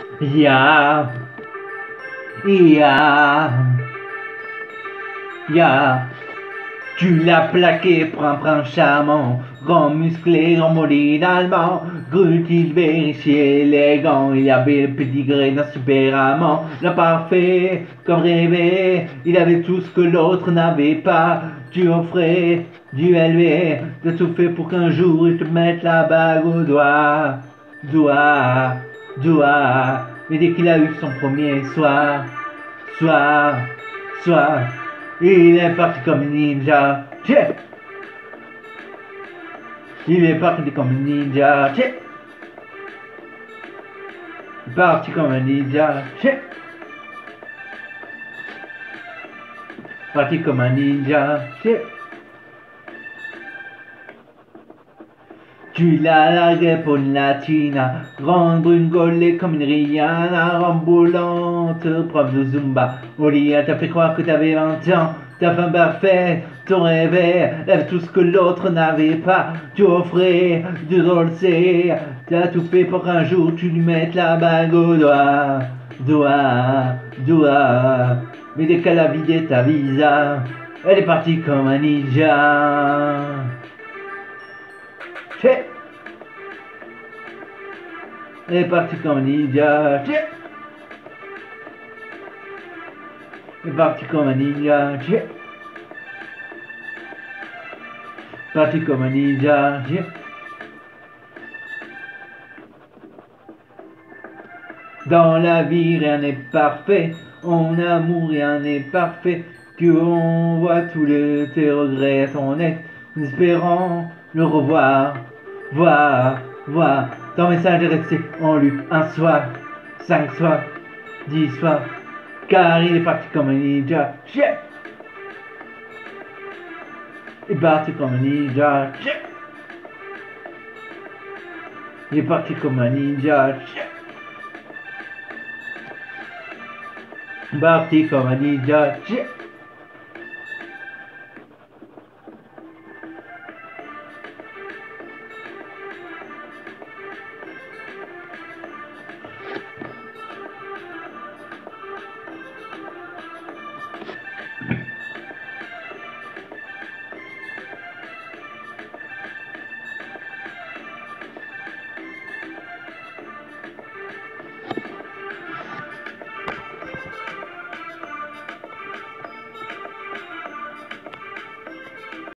Ya, ya, ya. Tu l'as plaqué, prin charmant, grand musclé, grand molide allemand, cultivé, riche et élégant, il y avait le petit gré d'un super amant, le parfait, comme rêvé, il avait tout ce que l'autre n'avait pas, tu offrais, du élevé, t'as tout fait pour qu'un jour il te mette la bague au doigt, doigt, doigt, mais dès qu'il a eu son premier soir, soir, il est parti comme un ninja. Tchè. Il est parti comme un ninja. Tchè. Il est parti comme un ninja. Tchè. Parti comme un ninja. Tchè. Tu l'as largué pour une latina, grande brune gaulée comme une Rihanna, ambulante, prof de Zumba. Olia t'a fait croire que t'avais 20 ans, ta femme parfaite, ton rêve, lève tout ce que l'autre n'avait pas. Tu offrais du dolce, t'as tout fait pour qu'un jour tu lui mettes la bague au doigt, doigt, doigt. Mais dès qu'elle a vidé ta visa, elle est partie comme un ninja. Tchè. Elle est partie comme un ninja. Tchè. Elle est partie comme un ninja. Tchè. Partie comme un ninja. Tchè. Dans la vie rien n'est parfait, en amour rien n'est parfait, que on voit tous tes regrets, ton ex, en espérant le revoir, voir, ton message est resté en lu un soir, 5 soirs, 10 soirs, car il est parti comme un ninja. Tchè. Il est parti comme un ninja. Tchè. Il est parti comme un ninja. Tchè. Parti comme un ninja. Tchè.